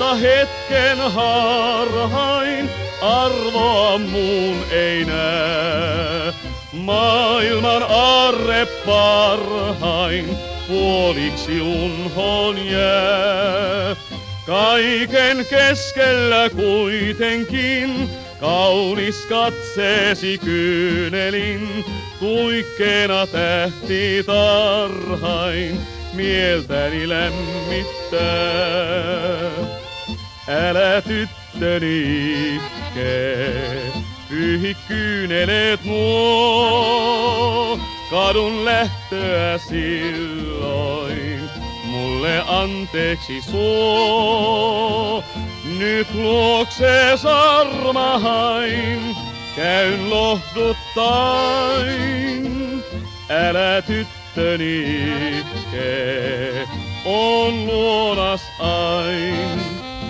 mutta hetken harhain arvoa muun ei näe. Maailman aarre parhain puoliksi unhoon jää. Kaiken keskellä kuitenkin kaunis katseesi kyynelin, tuikkeena tähti tarhain mieltäni lämmittää. Älä tyttöni itkee, pyyhi kyyneleet nuo, kadun lähtöä silloin, mulle anteeksi suo. Nyt luoksees armahain, käyn lohduttain. Älä tyttöni itkee, on luonas ain.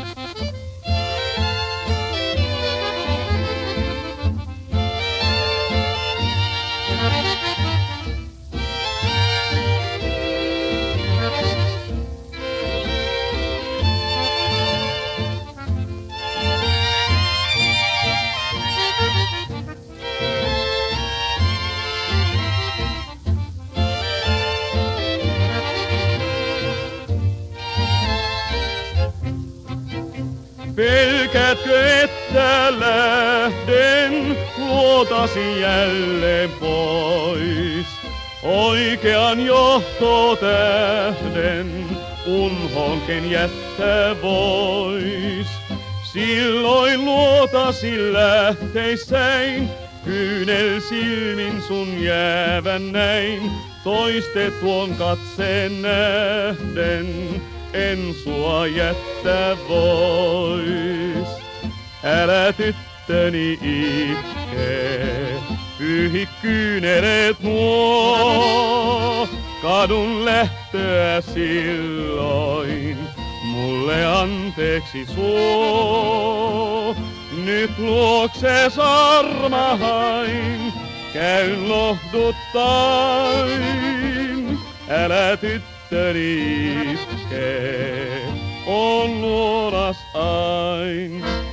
Pelkäätkö, että lähden luotasi jälleen pois? Oikean johtotähden unhonken jättää vois. Silloin luotasi lähteissäin, kyynel silmin sun jäävän näin. Toistetuon katseen nähden en sua jättää vois. Älä tyttöni itkee, pyyhi kyyneleet nuo, kadun lähtöä silloin, mulle anteeksi suo. Nyt luoksees armahain, käyn lohduttain. Älä tyttöni itkee, on luonas ain.